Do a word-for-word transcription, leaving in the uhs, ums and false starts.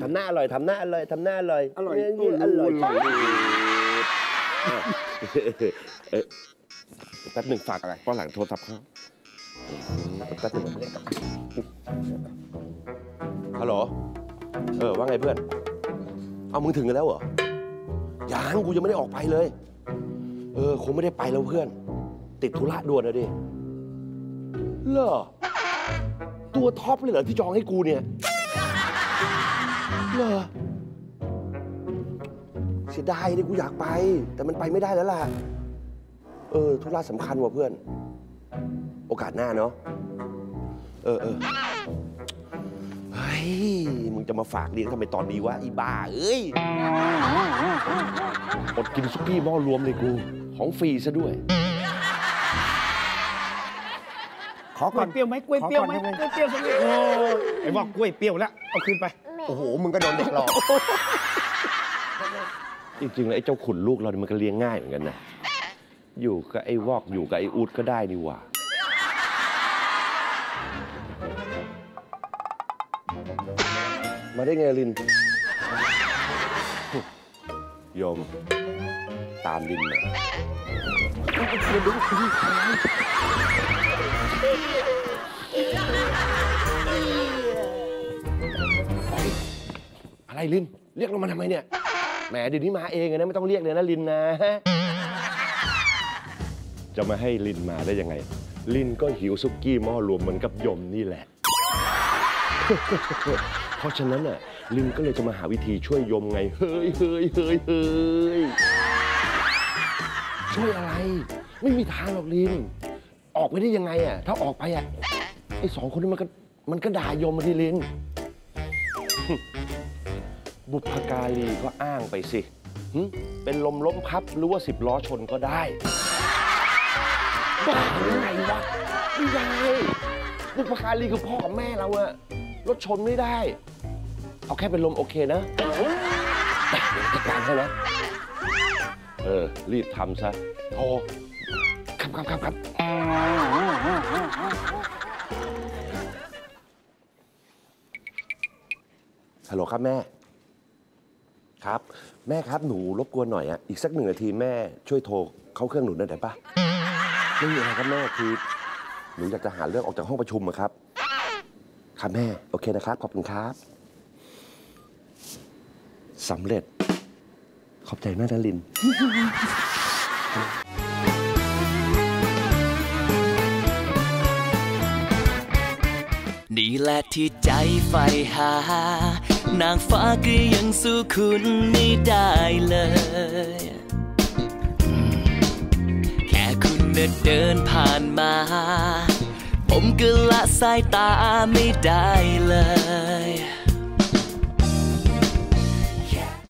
ำหน้าอร่อยทำหน้าอร่อยทำหน้าอร่อยอร่อยอร่อยแป๊บหนึ่งฝากอะไรป้อนหลังโทรศัพท์เขาแป๊บหนึ่งฮัลโหลเออว่าไงเพื่อนเอามึงถึงกันแล้วเหรอยังกูยังไม่ได้ออกไปเลยเออคงไม่ได้ไปแล้วเพื่อนติดธุระด่วนนะดิเหรอตัวท็อปเลยเหรอที่จองให้กูเนี่ยเหรอเสียดายดิกูอยากไปแต่มันไปไม่ได้แล้วล่ะเออธุระสำคัญว่ะเพื่อนโอกาสหน้าเนาะเออเออเฮ้ยมึงจะมาฝากเลี้ยงทำไมตอนนี้วะอีบ้าเอ้ยอดกินซุกี้หม้อรวมเลยกูของฟรีซะด้วยขอกล้วยเปรี้ยวไหมกล้วยเปรี้ยวไหมกล้วยเปรี้ยวสักนิดโอ้ไอ้บอกกล้วยเปรี้ยวแล้วเอาคืนไปโอ้โหมึงก็โดนเด็กหลอกจริงๆแล้วไอ้เจ้าขุนลูกเราเนี่ยมันก็เลี้ยงง่ายเหมือนกันนะอยู่กับไอ้วอกอยู่กับไอ้อูดก็ได้นี่หว่ามาได้ไงลินโยมตามลินมาอะไรลินเรียกเรามาทำไมเนี่ยแหมเดี๋ยวนี้มาเองนะไม่ต้องเรียกเลยนะลินนะจะมาให้ลินมาได้ยังไงลินก็หิวซุกี้หม้อรวมเหมือนกับยมนี่แหละเพราะฉะนั้นน่ะลินก็เลยจะมาหาวิธีช่วยยมไงเฮ้ยเฮ้ยเฮ้ยเฮ้ยช่วยอะไรไม่มีทางหรอกลินออกไปได้ยังไงอ่ะถ้าออกไปอ่ะไอ้สองคนนี้มันก็มันก็ด่ายมมาที่ลินบุพการีก็อ้างไปสิเป็นลมล้มพับหรือว่าสิบล้อชนก็ได้บ้ายังไงวะไม่ได้บุพการีคือพ่อกับแม่เราอะรถชนไม่ได้เอาแค่เป็นลมโอเคนะเดี๋ยวจัดการให้นะเออรีบทำซะโอ้ครับครับครับครับฮัลโหลครับแม่ครับแม่ครับหนูรบกวนหน่อยอะอีกสักหนึ่งนาทีแม่ช่วยโทรเข้าเครื่องหนูได้ปะไม่มีอะไรครับแม่คือหนูอยากจะหาเรื่องออกจากห้องประชุมอะครับครับแม่โอเคนะครับขอบคุณครับสำเร็จขอบใจมากนะลินนี่แหละที่ใจใฝ่หานางฟ้าก็ยังสู้คุณไม่ได้เลยแค่คุณเดินผ่านมาผมก็ละสายตาไม่ได้เลย